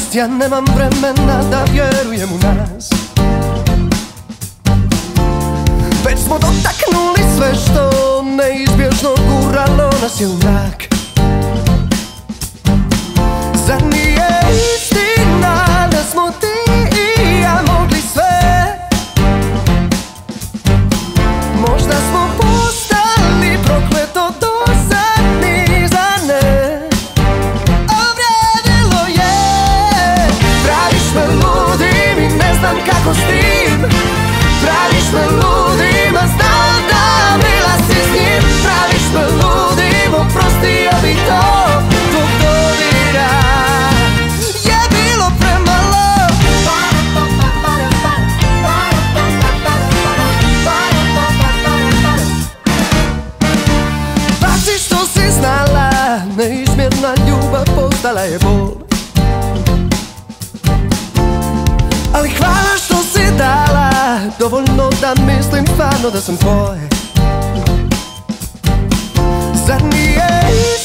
Nažalost ja nemam vremena da vjerujem u nas. Već smo dotaknuli sve što neizbježno guralo nas je u mrak. Zar nije istina da smo ti i ja mogli sve? Možda smo postali prokleto dosadni za ne. Ovredilo je. Praviš me ludim i ne znam kako s tim. Praviš me ludim, a znam da bila si s njim. Praviš me ludim, oprostio bi to. Tvog dodira je bilo premalo. Pazi što si znala, neizmjerna ljubav postala je bol. Ali hvala što si dala, dovoljno da mislim stvarno da sam tvoj. Zar nije